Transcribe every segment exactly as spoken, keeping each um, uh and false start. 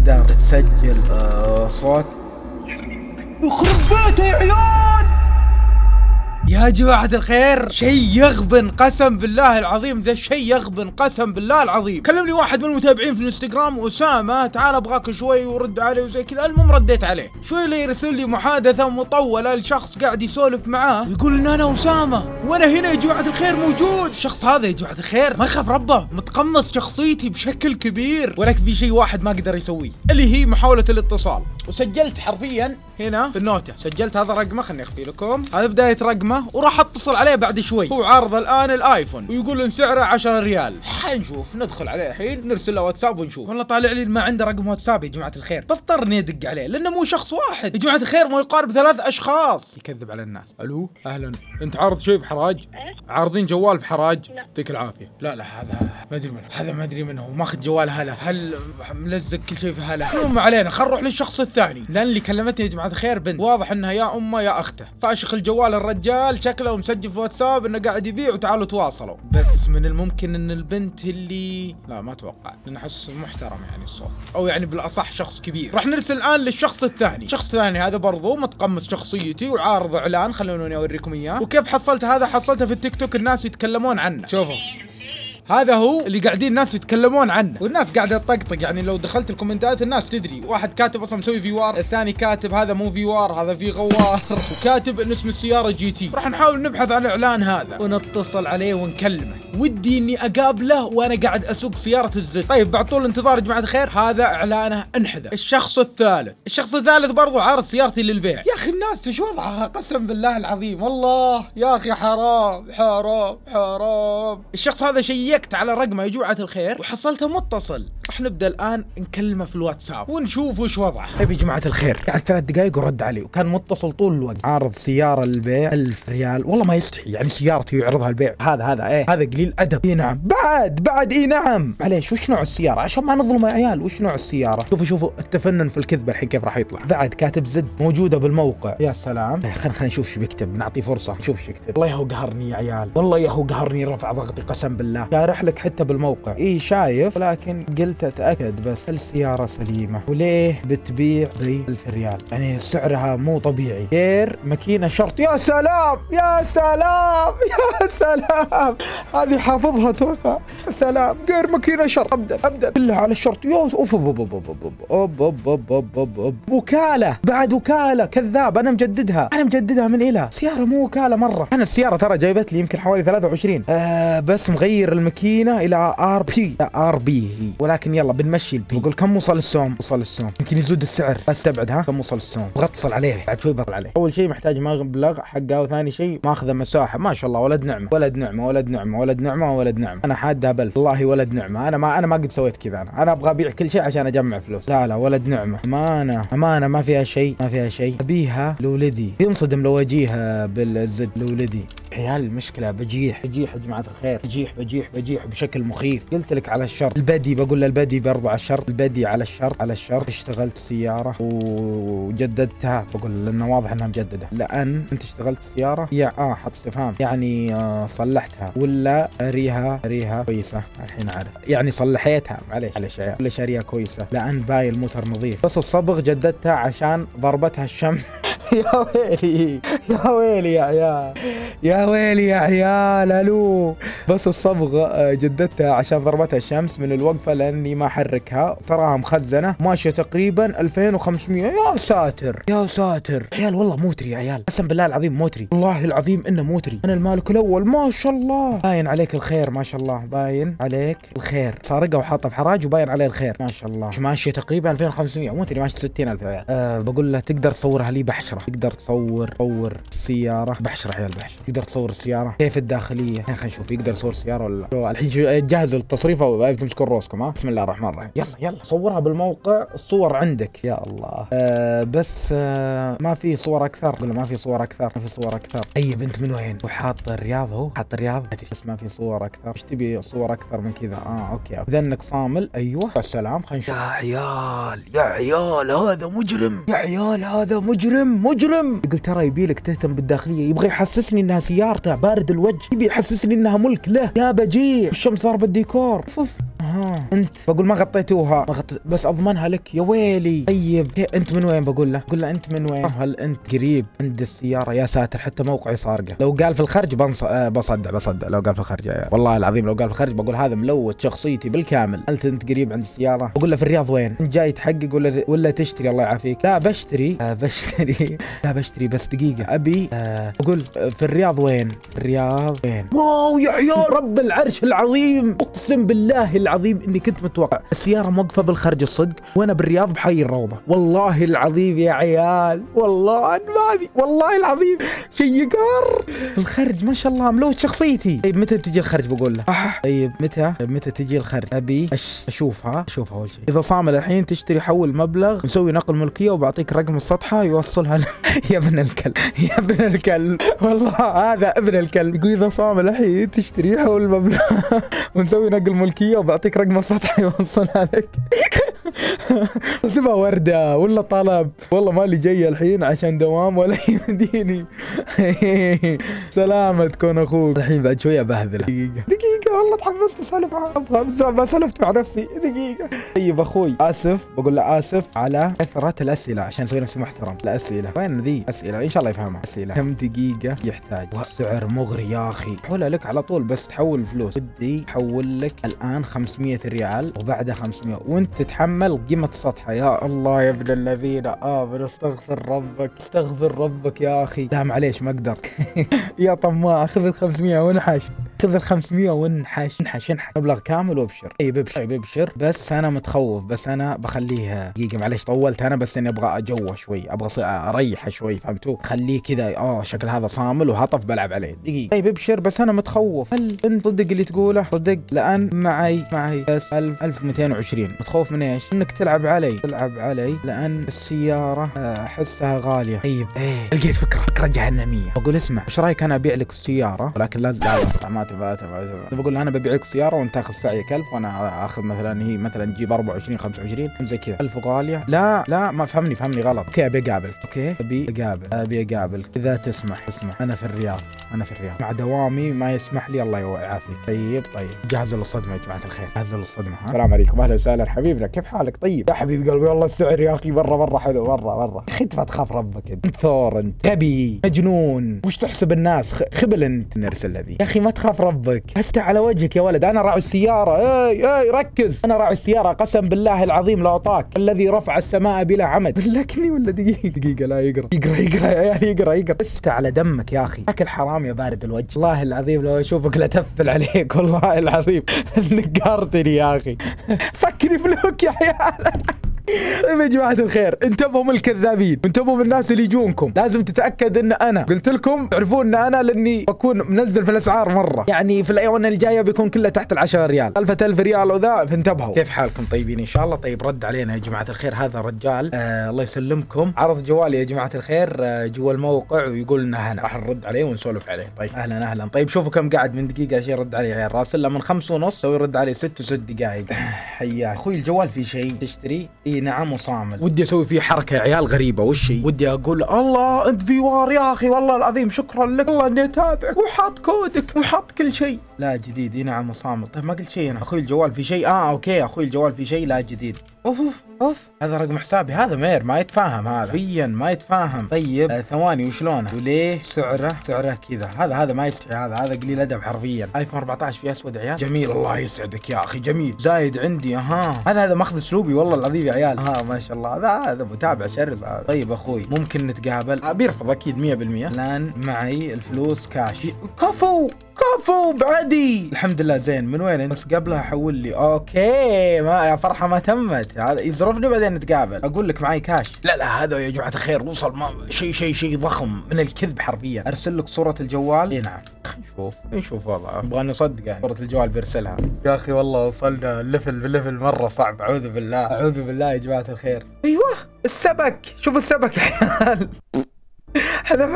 تقدر تسجل آه صوت. يخرب بيته يا عيال يا جماعة الخير، شيء يغبن قسم بالله العظيم، ذا الشيء يغبن قسم بالله العظيم. كلمني واحد من المتابعين في الانستغرام، أسامة تعال ابغاك شوي ورد علي وزي كذا. المهم رديت عليه شوي، اللي يرسل لي محادثة مطولة لشخص قاعد يسولف معاه يقول ان انا أسامة وانا هنا يا جماعة الخير موجود. الشخص هذا يا جماعة الخير ما يخاف ربه، متقمص شخصيتي بشكل كبير، ولكن في شيء واحد ما قدر يسويه اللي هي محاولة الاتصال. وسجلت حرفيا هنا في النوتة، سجلت هذا رقمه، خلني اخفي لكم، هذا بداية رقمه، وراح اتصل عليه بعد شوي. هو عارض الان الايفون ويقول ان سعره عشرة ريال. حنشوف، ندخل عليه الحين نرسل له واتساب ونشوف. والله طالع لي ما عنده رقم واتساب يا جماعة الخير، بضطر اني ادق عليه لانه مو شخص واحد يا جماعة الخير، مو يقارب ثلاث اشخاص. يكذب على الناس. الو اهلا، انت عارض شيء بحراج؟ عارضين جوال بحراج؟ يعطيك العافية. لا لا هذا ما ادري منه، هذا ما ادري منه، ماخذ جوال هلا، هل ملزق كل شيء في هلا. ما علينا، خل نروح للشخص الثاني، لان اللي كلمتني يا جماعة الخير بنت، واضح انها يا امه يا اخته. فاشخ الجوال الرجال شكله مسجل في واتساب انه قاعد يبيع وتعالوا تواصلوا. بس من الممكن ان البنت اللي لا ما اتوقع، لان احس محترم يعني الصوت، او يعني بالاصح شخص كبير. راح نرسل الان للشخص الثاني. الشخص الثاني هذا برضو متقمص شخصيتي وعارض اعلان، خلوني اوريكم اياه. وكيف حصلت هذا؟ حصلته في التيك توك، الناس يتكلمون عنه. شوفوا هذا هو اللي قاعدين الناس يتكلمون عنه، والناس قاعده تطقطق. يعني لو دخلت الكومنتات الناس تدري، واحد كاتب اصلا مسوي فيوار، الثاني كاتب هذا مو فيوار هذا في غوار، وكاتب ان اسم السياره جي تي. راح نحاول نبحث عن الاعلان هذا ونتصل عليه ونكلمه. ودي اني اقابله وانا قاعد اسوق سياره الزد. طيب بعد طول الانتظار يا جماعه الخير، هذا اعلانه انحذف. الشخص الثالث، الشخص الثالث برضو عارض سيارتي للبيع. يا اخي الناس وش وضعها قسم بالله العظيم، والله يا اخي حرام حرام حرام. الشخص هذا شيكت على رقمه يا جماعة الخير وحصلته متصل. راح نبدا الان نكلمه في الواتساب ونشوف وش وضعه. طيب يا جماعة الخير، قعد ثلاث دقائق ورد علي، وكان متصل طول الوقت. عارض سيارة للبيع ألف ريال، والله ما يستحي يعني سيارتي يعرضها البيع. هذا هذا ايه هذا قليل ادب. اي نعم بعد بعد اي نعم معليش. وش نوع السيارة عشان ما نظلم يا عيال؟ وش نوع السيارة؟ شوفوا شوفوا التفنن في الكذبة الحين كيف راح يطلع. بعد كاتب زد موجودة بالموقع. يا سلام، خلينا خلينا نشوف شو بيكتب، نعطيه فرصة نشوف شو يكتب. والله هو قهرني يا عيال، والله هو قهرني، رفع ضغطي قسم بالله. شارح لك حتى بالموقع. اي شايف، لكن قلت اتاكد بس السياره سليمه، وليه بتبيع ب ألف ريال؟ يعني سعرها مو طبيعي. غير ماكينه شرط. يا سلام يا سلام يا سلام، هذه حافظها توفى. يا سلام، غير ماكينه شرط. ابدا ابدا بالله على الشرط. يا اوف اوف اوف اوف اوف اوف اوف وكاله بعد، وكاله كذاب. انا مجددها انا مجددها من الى سياره مو وكاله مره. انا السياره ترى جايبت لي يمكن حوالي ثلاثة وعشرين آه بس مغير الماكينه الى ار بي ار بي هي، ولكن يلا بنمشي البي. بقول كم وصل السوم؟ وصل السوم يمكن يزود السعر، لا استبعد. ها كم وصل السوم؟ ابغى اتصل عليه بعد شوي بطل عليه. اول شيء محتاج مبلغ حقه، وثاني شيء ماخذه مساحه. ما شاء الله ولد نعمه ولد نعمه ولد نعمه ولد نعمه ولد نعمه. انا حادها بلف والله ولد نعمه. انا ما انا ما قد سويت كذا. انا انا ابغى ابيع كل شيء عشان اجمع فلوس. لا لا ولد نعمه، امانه امانه ما فيها شيء ما فيها شيء. ابيها لولدي، ينصدم لو اجيها بالزد لولدي. عيال المشكله بجيح بجيح يا جماعه الخير، بجيح بجيح بجيح بشكل مخيف. قلت لك على الشر البدي، بقول له البدي برضو على الشر، البدي على الشر على الشر. اشتغلت سياره وجددتها، بقول لانه واضح انها مجدده. لان انت اشتغلت سياره يا اه حط استفهام، يعني آه صلحتها ولا اريها اريها كويسه؟ الحين اعرف يعني صلحيتها. معليش معليش يا عيال، ولا شاريها كويسه؟ لان باي الموتر نظيف، بس الصبغ جددتها عشان ضربتها الشمس. يا ويلي يا ويلي يا عيال يا ويلي يا عيال. الو بس الصبغه جددتها عشان ضربتها الشمس من الوقفه، لاني ما احركها. تراها مخزنه ماشيه تقريبا ألفين وخمسمية. يا ساتر يا ساتر عيال، والله موتري يا عيال، قسم بالله العظيم موتري، والله العظيم انه موتري. انا المالك الاول ما شاء الله. باين عليك الخير ما شاء الله، باين عليك الخير. سارقه وحاطه في حراج وباين عليه الخير ما شاء الله. ماشيه تقريبا ألفين وخمسمية، موتري ماشيه ستين ألف يا عيال. أه بقول له تقدر تصورها لي بحشره؟ تقدر تصور تصور السياره بحشره عيال بحشره. تقدر تصور السياره كيف الداخليه؟ خلينا نشوف يقدر يصور السياره ولا لا. الحين جهزوا التصريف وتمسكون روسكم. ها بسم الله الرحمن الرحيم. يلا يلا صورها بالموقع، الصور عندك يا الله. آه بس آه ما في صور اكثر. ولا ما في صور اكثر؟ ما في صور اكثر. اي بنت من وين؟ وحاط الرياض، هو حاط الرياض بس ما في صور اكثر. ايش تبي صور اكثر من كذا؟ اه اوكي اذا انك صامل. ايوه السلام. خلينا نشوف. يا عيال يا عيال هذا مجرم، يا عيال هذا مجرم مجرم. يقول ترى يبي لك تهتم بالداخليه، يبغى يحسسني انها سيارته بارد الوجه، يبي يحسسني انها ملك له. يا بجيع الشمس ضاربه الديكور. فف اها انت بقول ما غطيتوها، ما غطيت بس اضمنها لك يا ويلي. طيب انت من وين؟ بقول له بقول له انت من وين؟ هل انت قريب عند السياره؟ يا ساتر حتى موقعي صارقه. لو قال في الخرج بنص... آه بصدع بصدع لو قال في الخرج يا والله العظيم. لو قال في الخرج بقول هذا ملوث شخصيتي بالكامل. هل انت قريب عند السياره؟ بقول له في الرياض. وين انت جاي تحقق ولا ولا تشتري؟ الله يعافيك. لا بشتري. آه بشتري لا بشتري بس دقيقه ابي آه بقول في الرياض. وين في الرياض؟ وين؟ واو يا عيال رب العرش العظيم، اقسم بالله العظيم اني كنت متوقع. السياره موقفه بالخرج الصدق وانا بالرياض بحي الروضه. والله العظيم يا عيال والله ما والله العظيم شيء يقهر. الخرج ما شاء الله ملوت شخصيتي. طيب متى بتجي الخرج؟ بقول له أح. طيب متى متى تجي الخرج؟ ابي أش... اشوفها اشوفها اول شيء. اذا صامل الحين تشتري حول مبلغ نسوي نقل ملكيه وبعطيك رقم السطحه يوصلها ل... يا ابن الكلب يا ابن الكلب والله هذا ابن الكلب. يقول اذا صامل الحين تشتري حول مبلغ ونسوي نقل ملكيه وبعطيك رقم السطحه يوصلها لك. سيبها ورده ولا طلب. والله مالي جاي الحين عشان دوام ولا يمديني. سلامة تكون اخوك. الحين بعد شويه بهذله. دقيقه دقيقه والله تحمست اسولف معاه ما سولفت مع نفسي. دقيقه. طيب اخوي اسف بقول له اسف على كثره الاسئله عشان اسوي نفسي محترم. الاسئله وين ذي اسئله ان شاء الله يفهمها. اسئله كم دقيقه يحتاج؟ والسعر مغري يا اخي. حولها لك على طول بس تحول الفلوس. بدي احول لك الان خمسمية ريال وبعدها خمسمية وانت تتحمل قيمه السطحه. يا الله يا ابن الذين امنوا استغفر ربك استغفر ربك يا اخي. لا معليش ما اقدر. يا طماع خذ ال خمسمية وانحش. خذ ال خمسمية وانحش انحش انحش مبلغ كامل وابشر. طيب ابشر طيب ابشر بس انا متخوف. بس انا بخليها دقيقه معليش طولت انا بس اني ابغى اجوه شوي ابغى اريحه شوي فهمتوا؟ خليه كذا اه شكل هذا صامل وهطف بلعب عليه. دقيقه. طيب ابشر بس انا متخوف. هل انت صدق اللي تقوله؟ صدق لان معي معي بس ألف ألف ومئتين وعشرين. متخوف من ايش؟ انك تلعب علي تلعب علي لان السياره احسها غاليه. طيب ايه لقيت فكره فكره جهنميه. بقول اسمع ايش رايك انا ابيع لك السياره ولكن لا لا ما تبغى تبغى. بقول انا ببيع لك السياره وانت تاخذ سعيك ألف وانا اخذ مثلا هي مثلا تجيب أربعة وعشرين خمسة وعشرين زي كذا. ألف غاليه. لا لا ما فهمني فهمني غلط. اوكي ابي اقابلك. اوكي ابي اقابل ابي اقابلك اذا تسمح. اسمح انا في الرياض انا في الرياض مع دوامي ما يسمح لي الله يعافيك. طيب طيب جهزوا للصدمه يا جماعه الخير جهزوا للصدمه. السلام عليكم اهلا وسهلا حبيبنا كيف حالك؟ طيب يا حبيب قلبي والله السعر يا اخي مره مره حلو مره مره. اخي انت ما تخاف ربك انت ثور انت غبي مجنون وش تحسب الناس خبل انت. نرسل الذي يا اخي ما تخاف ربك هسته على وجهك يا ولد. انا راعي السياره. اي اي ركز انا راعي السياره قسم بالله العظيم لا اطاك الذي رفع السماء بلا عمد. بلكني ولا دقيقه دقيقه لا يقرا يقرا يقرا يا عيال يقرا يقرا. هسته على دمك يا اخي اكل حرام يا بارد الوجه. والله العظيم لو اشوفك لتفل عليك والله العظيم نقرتني يا اخي. فكني فلوك يا عيال. طيب يا جماعة الخير انتبهوا من الكذابين انتبهوا من الناس اللي يجونكم. لازم تتأكد ان انا قلت لكم تعرفون ان انا لاني بكون منزل في الاسعار مرة. يعني في الايام الجاية بيكون كله تحت العشرة ريال ألف ألف ريال وذا فانتبهوا. كيف حالكم طيبين ان شاء الله؟ طيب رد علينا يا جماعة الخير هذا الرجال آه الله يسلمكم عرض جوالي يا جماعة الخير آه جوا الموقع ويقول لنا هنا راح نرد عليه ونسولف عليه. طيب اهلا اهلا. طيب شوفوا كم قاعد من دقيقة شيء رد عليه يا راسل لا من خمس ونص سوي رد عليه ست وست دقائق. حياك اخوي الجوال في شيء تشتري؟ اي نعم وصامل. ودي اسوي فيه حركه يا عيال غريبه. وش هي؟ ودي اقول الله انت فيوار يا اخي والله العظيم شكرا لك والله اني اتابعك وحاط كودك وحاط كل شيء. لا جديد اي نعم وصامل. طيب ما قلت شيء انا. اخوي الجوال في شيء. اه اوكي اخوي الجوال في شيء لا جديد. اوف اوف اوف هذا رقم حسابي. هذا مير ما يتفاهم هذا فيا ما يتفاهم. طيب آه ثواني وشلونه وليه سعره سعره كذا؟ هذا هذا ما يستحي هذا هذا قليل ادب حرفيا. ايفون أربعة عشر في اسود عيال جميل الله يسعدك يا اخي جميل زايد عندي. اها هذا هذا ماخذ اسلوبي والله العظيم يا عيال. ها ما شاء الله هذا هذا متابع شرس هذا. طيب اخوي ممكن نتقابل؟ بيرفض اكيد مية بالمية. الان معي الفلوس كاش. كفو كفو بعدي الحمد لله. زين من وين بس قبلها حول لي؟ اوكي ما يا فرحه ما تمت هذا يزرفني بعدين نتقابل. اقول لك معي كاش. لا لا هذا يا جماعه الخير وصل ما شيء شيء شيء ضخم من الكذب حرفيا. ارسل لك صوره الجوال. اي نعم نشوف نشوف والله نبغى نصدق يعني صوره الجوال بيرسلها. يا اخي والله وصلنا الليفل بالليفل مره صعب. اعوذ بالله اعوذ بالله يا جماعه الخير. ايوه السبك شوف السبك يا عيال. هذا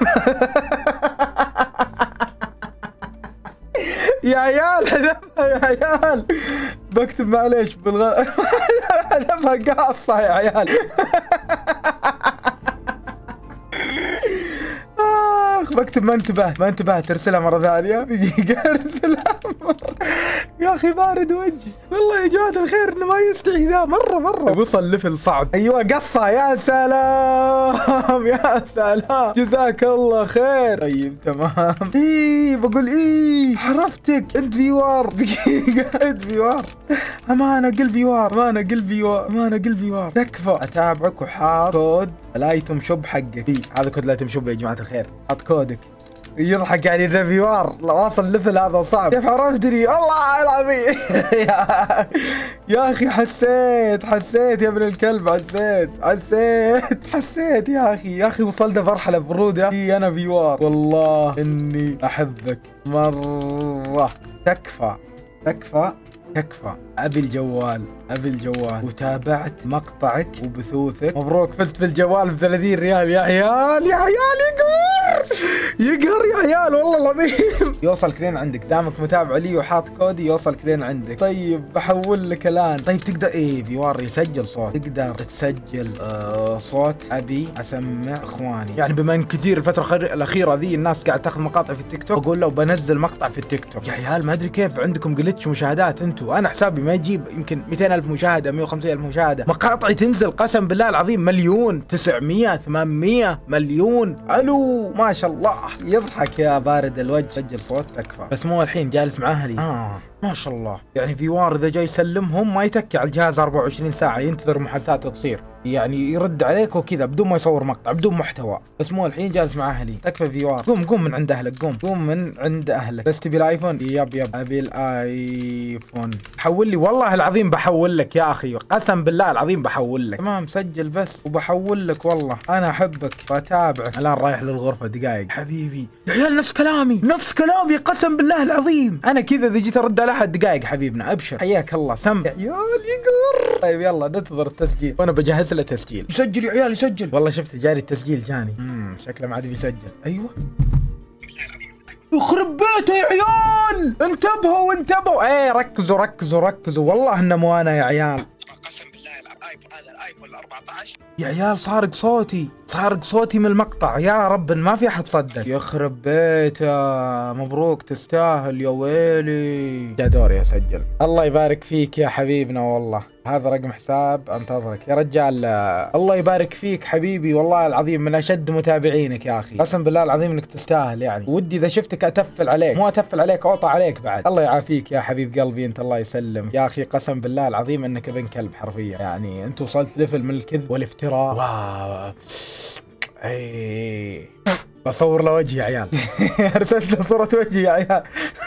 يا عيال هدفها يا عيال بكتب معليش بالغ هدفها قاصة يا عيال. اخ بكتب ما انتبهت ما انتبهت. ارسلها مرة ثانية دقيقة ارسلها مرة. يا اخي بارد وجهي والله يا جماعة الخير انه ما يستحي ذا مرة مرة. وصل ليفل صعب. ايوه قصة يا سلام يا سلام جزاك الله خير. طيب تمام. ايه بقول ايه عرفتك انت فيوار. دقيقة انت فيوار امانة قلبي وار امانة قلبي وار امانة قلبي وار. تكفى اتابعك وحاط كود الايتم شوب حقك. إيه هذا كود الايتم شوب يا جماعة الخير. حط كودك. يضحك يعني الريفيوار واصل ليفل هذا صعب. كيف عرفتني الله العظيم. يا اخي حسيت حسيت يا ابن الكلب حسيت حسيت حسيت يا اخي يا اخي وصلنا مرحلة برودة. اي انا فيوار والله اني احبك مرة. تكفى تكفى تكفى. ابي الجوال ابي الجوال. وتابعت مقطعك وبثوثك. مبروك فزت بالجوال ب ثلاثين ريال يا عيال يا عيال. يقهر يقهر يا عيال والله العظيم. يوصل كلين عندك دامك متابع لي وحاط كودي يوصل كلين عندك. طيب بحول لك الان. طيب تقدر ايه فيوار يسجل صوت. تقدر تسجل آه صوت. ابي اسمع اخواني يعني بما ان كثير الفترة الاخيرة ذي الناس قاعد تاخذ مقاطع في التيك توك. اقول له بنزل مقطع في التيك توك. يا عيال ما ادري كيف عندكم جلتش مشاهدات انتم. انا حسابي ما يجيب يمكن مئتين ألف مشاهدة مئة وخمسين ألف مشاهدة. مقاطعي تنزل قسم بالله العظيم مليون تسعمية ثمانمية مليون. الو ما شاء الله. يضحك يا بارد الوجه. سجل صوت. تكفى. بس مو الحين جالس مع اهلي. اه ما شاء الله. يعني فيوار اذا جاي يسلمهم ما يتكي على الجهاز أربعة وعشرين ساعة ينتظر محادثات تصير. يعني يرد عليك وكذا بدون ما يصور مقطع بدون محتوى. بس مو الحين جالس مع اهلي. تكفى فيوار. قوم قوم من عند اهلك. قوم قوم من عند اهلك. بس تبي الايفون؟ يب يب ابي الايفون. حول لي والله العظيم بحول لك يا اخي قسم بالله العظيم بحول لك. تمام سجل بس وبحول لك. والله انا احبك بتابعك. الان رايح للغرفة دقايق حبيبي. يا عيال نفس كلامي نفس كلامي قسم بالله العظيم. انا كذا اذا جيت ارد على احد دقايق حبيبنا ابشر حياك الله سم. يا عيال يقر. طيب يلا ننتظر التسجيل وانا بجهز له تسجيل. يسجل يا عيال يسجل. والله شفت جاري التسجيل جاني. امم شكله ما عاد بيسجل. ايوه يخرب بيته يا عيال. انتبهوا انتبهوا. ايه ركزوا ركزوا ركزوا والله انه مو انا يا عيال. قسم بالله الايفون هذا الايفون أربعة عشر يا عيال سارق صوتي سارق صوتي من المقطع. يا رب ما في احد صدق. يخرب بيته. مبروك تستاهل يا ويلي. جا دوري اسجل. الله يبارك فيك يا حبيبنا والله. هذا رقم حساب انتظرك يا رجال. الله يبارك فيك حبيبي والله العظيم من اشد متابعينك يا اخي. قسم بالله العظيم انك تستاهل. يعني ودي اذا شفتك اتفل عليك مو اتفل عليك اوطى عليك بعد. الله يعافيك يا حبيب قلبي انت. الله يسلم يا اخي. قسم بالله العظيم انك ابن كلب حرفيا. يعني انت وصلت ليفل من الكذب والافتراء. واو اي بصور له وجهي يا عيال. ارسلت له صورة وجهي يا عيال.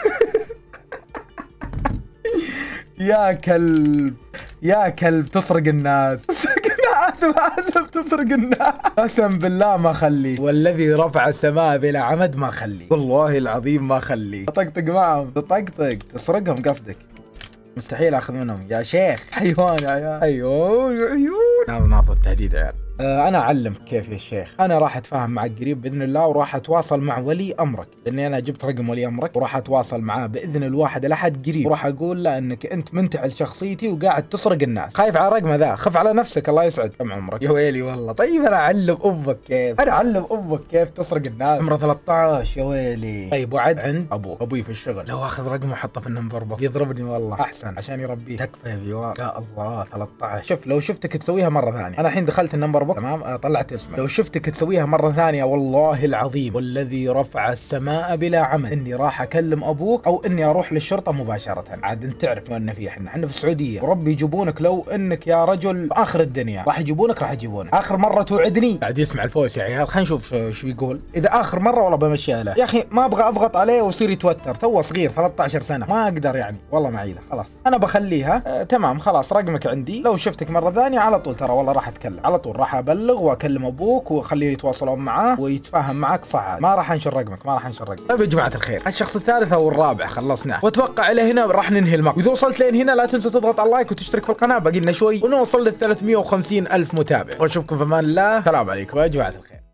يا كلب يا كلب تسرق الناس. اسف اسف تسرق الناس. قسم بالله ما خليك. والذي رفع السماء بلا عمد ما خليك. والله العظيم ما خليك. طقطق معهم تطقطق تسرقهم قصدك. مستحيل اخذ منهم يا شيخ. حيوان يا عيال. عيون عيون. هذا ناظر التهديد يا عيال. آه انا اعلمك كيف يا شيخ. انا راح اتفاهم معك قريب باذن الله وراح اتواصل مع ولي امرك لاني انا جبت رقم ولي امرك وراح اتواصل معاه باذن الواحد الاحد قريب وراح اقول له انك انت منتعل شخصيتي وقاعد تسرق الناس. خايف على رقمه ذا. خف على نفسك. الله يسعد. كم عمرك يا ويلي والله. طيب انا اعلم امك كيف. انا اعلم امك كيف تسرق الناس. عمره ثلاثة عشر يا ويلي. طيب وعد عند ابوك. ابوي في الشغل. لو اخذ رقمه وحطه في النمبر بوك يضربني والله. احسن عشان يربيه. تكفى يا فيوار. يا الله ثلاثة عشر. شوف لو شفتك تسويها مره ثانيه. انا الحين دخلت النمبر بوك تمام طلعت اسمه. لو شفتك تسويها مرة ثانية والله العظيم والذي رفع السماء بلا عمل اني راح اكلم ابوك او اني اروح للشرطة مباشرة. عاد انت تعرف وين في احنا احنا في السعودية وربي يجيبونك لو انك يا رجل اخر الدنيا. راح يجيبونك راح يجيبونك. اخر مرة توعدني. قاعد يسمع الفويس يا عيال. خلينا نشوف شو يقول. اذا اخر مرة والله بمشيها له. يا اخي ما ابغى اضغط عليه ويصير يتوتر. تو صغير ثلاثة عشر سنة ما اقدر يعني والله ما عيله. خلاص انا بخليها آه تمام خلاص رقمك عندي. لو شفتك مرة ثانية على طول ترى والله راح اتكلم على طول. راح ابلغ واكلم ابوك وخليه يتواصلون معاه ويتفاهم معك صعب. ما راح انشر رقمك ما راح انشر رقمك. طيب يا جماعة الخير الشخص الثالث او الرابع خلصناه واتوقع الى هنا راح ننهي المقطع. واذا وصلت لين هنا لا تنسوا تضغط على اللايك وتشترك في القناة. باقي لنا شوي ونوصل لل ثلاثمية وخمسين ألف متابع. واشوفكم في امان الله. السلام عليكم يا جماعة الخير.